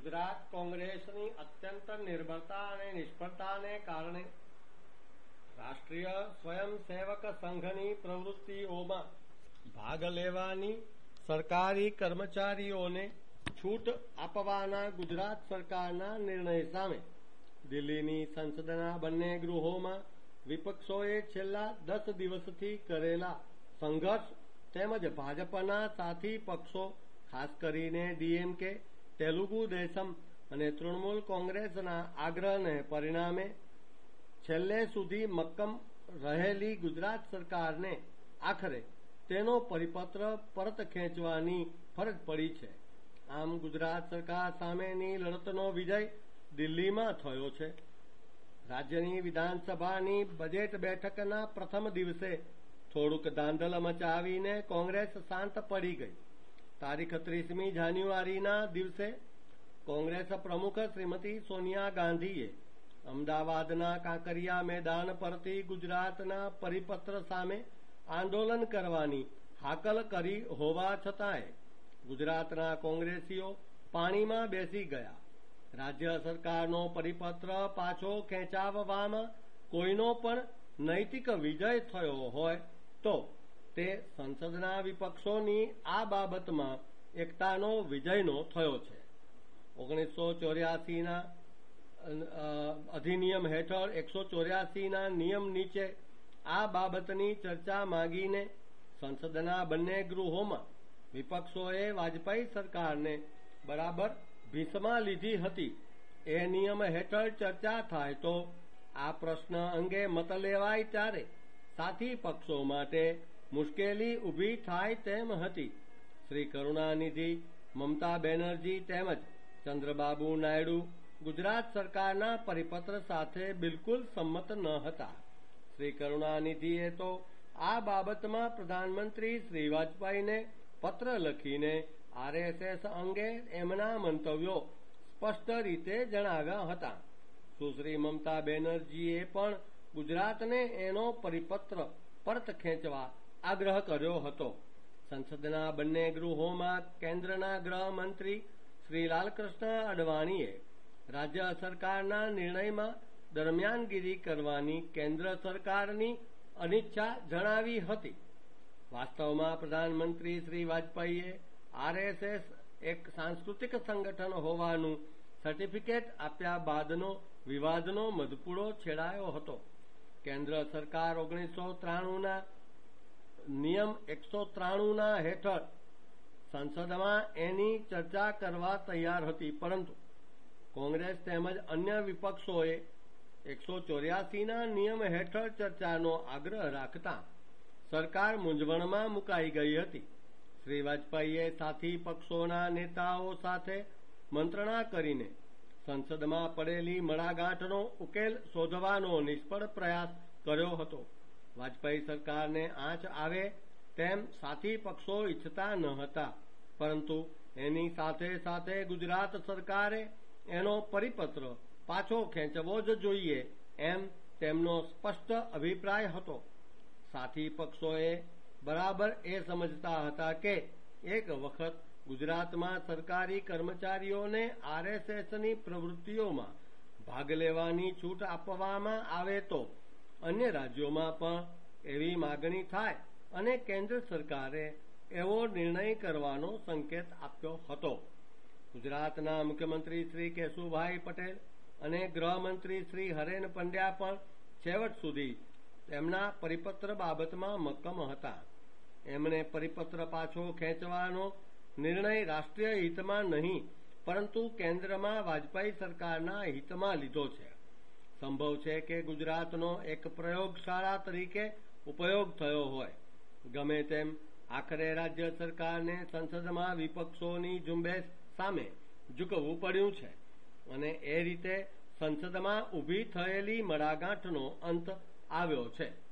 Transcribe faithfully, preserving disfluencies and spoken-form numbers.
ગુજરાત કોંગ્રેસની અત્યંત નિર્બળતા અને નિષ્ફળતાને કારણે રાષ્ટ્રીય સ્વયંસેવક સંઘની પ્રવૃત્તિઓમાં ભાગ લેવાની સરકારી કર્મચારીઓને છૂટ આપવાના ગુજરાત સરકારના નિર્ણય સામે દિલ્હીની સંસદના બંને ગૃહોમાં વિપક્ષોએ છેલ્લા દસ દિવસથી કરેલા સંઘર્ષ તેમજ ભાજપના સાથી પક્ષો ખાસ કરીને ડીએમકે, તેલુગુ દેશમ અને તૃણમૂલ કોંગ્રેસના આગ્રહને પરિણામે છેલ્લે સુધી મક્કમ રહેલી ગુજરાત સરકારને આખરે તેનો પરિપત્ર પરત ખેંચવાની ફરજ પડી છે. આમ ગુજરાત સરકાર સામેની લડતનો વિજય દિલ્હીમાં થયો છે. રાજ્યની વિધાનસભાની બજેટ બેઠકના પ્રથમ દિવસે થોડુંક દાંધલ મચાવીને કોંગ્રેસ શાંત પડી ગઈ. તારીખ ત્રીસમી જાન્યુઆરીના દિવસે કોંગ્રેસ પ્રમુખ શ્રીમતી સોનિયા ગાંધીએ અમદાવાદના કાંકરિયા મેદાન પરથી ગુજરાતના પરિપત્ર સામે આંદોલન કરવાની હાકલ કરી હોવા છતાંય ગુજરાતના કોંગ્રેસીઓ પાણીમાં બેસી ગયા. રાજ્ય સરકારનો પરિપત્ર પાછો ખેંચાવવામાં કોઈનો પણ નૈતિક વિજય થયો હોય તો તે સંસદના વિપક્ષોની આ બાબતમાં એકતાનો વિજયનો થયો છે. ઓગણીસો ચોર્યાસીના અધિનિયમ હેઠળ એકસો ચોર્યાસીના નિયમ નીચે આ બાબતની ચર્ચા માંગીને સંસદના બંને ગૃહોમાં વિપક્ષોએ વાજપેયી સરકારને બરાબર ભીસમાં લીધી હતી. એ નિયમ હેઠળ ચર્ચા થાય તો આ પ્રશ્ન અંગે મત લેવાય ત્યારે સાથી પક્ષો માટે મુશ્કેલી ઊભી થાય તેમ હતી. શ્રી કરુણાનિધિ, મમતા બેનર્જી તેમજ ચંદ્રબાબુ નાયડુ ગુજરાત સરકારના પરિપત્ર સાથે બિલકુલ સંમત ન હતા. શ્રી કરુણાનિધિએ તો આ બાબતમાં પ્રધાનમંત્રી શ્રી વાજપેયીને પત્ર લખીને આરએસએસ અંગે એમના મંતવ્યો સ્પષ્ટ રીતે જણાવ્યા હતા. સુશ્રી મમતા બેનર્જીએ પણ ગુજરાતને એનો પરિપત્ર પરત ખેંચવા આગ્રહ કર્યો હતો. સંસદના બંને ગૃહોમાં કેન્દ્રના ગૃહમંત્રી શ્રી લાલકૃષ્ણ અડવાણીએ રાજ્ય સરકારના નિર્ણયમાં દરમિયાનગીરી કરવાની કેન્દ્ર સરકારની અનિચ્છા જણાવી હતી. વાસ્તવમાં પ્રધાનમંત્રી શ્રી વાજપેયીએ આરએસએસ એક સાંસ્કૃતિક સંગઠન હોવાનું સર્ટિફિકેટ આપ્યા બાદનો વિવાદનો મધપૂડો છેડાયો હતો. કેન્દ્ર સરકાર ઓગણીસો ત્રાણુંના નિયમ એકસો ત્રાણુંના હેઠળ સંસદમાં એની ચર્ચા કરવા તૈયાર હતી, પરંતુ કોંગ્રેસ તેમજ અન્ય વિપક્ષોએ એકસો ચોર્યાસીના નિયમ હેઠળ ચર્ચાનો આગ્રહ રાખતા સરકાર મૂંઝવણમાં મુકાઈ ગઈ હતી. શ્રી વાજપેયીએ સાથી પક્ષોના નેતાઓ સાથે મંત્રણા કરીને સંસદમાં પડેલી મડાગાંઠનો ઉકેલ શોધવાનો નિષ્ફળ પ્રયાસ કર્યો હતો. વાજપેયી સરકારને આંચ આવે તેમ સાથી પક્ષો ઇચ્છતા ન હતા, પરંતુ એની સાથે સાથે ગુજરાત સરકારે એનો પરિપત્ર પાછો ખેંચવો જ જોઈએ એમ તેમનો સ્પષ્ટ અભિપ્રાય હતો. સાથી પક્ષોએ બરાબર એ સમજતા હતા કે એક વખત ગુજરાતમાં સરકારી કર્મચારીઓને આરએસએસની પ્રવૃત્તિઓમાં ભાગ લેવાની છૂટ આપવામાં આવે તો અન્ય રાજ્યોમાં પણ એવી માગણી થાય અને કેન્દ્ર સરકારે એવો નિર્ણય કરવાનો સંકેત આપ્યો હતો. ગુજરાતના મુખ્યમંત્રી શ્રી કેશુભાઈ પટેલ અને ગૃહમંત્રી શ્રી હરેન પંડ્યા પણ છેવટ સુધી તેમના પરિપત્ર બાબતમાં મક્કમ હતા. એમણે પરિપત્ર પાછો ખેંચવાનો નિર્ણય રાષ્ટ્રીય હિતમાં નહીં, પરંતુ કેન્દ્રમાં વાજપેયી સરકારના હિતમાં લીધો છે. સંભવ છે કે ગુજરાતનો એક પ્રયોગશાળા તરીકે ઉપયોગ થયો હોય. ગમે તેમ આખરે રાજ્ય સરકારને સંસદમાં વિપક્ષોની ઝુંબેશ સામે ઝૂકવું પડ્યું છે અને એ રીતે સંસદમાં ઊભી થયેલી મડાગાંઠનો અંત આવ્યો છે.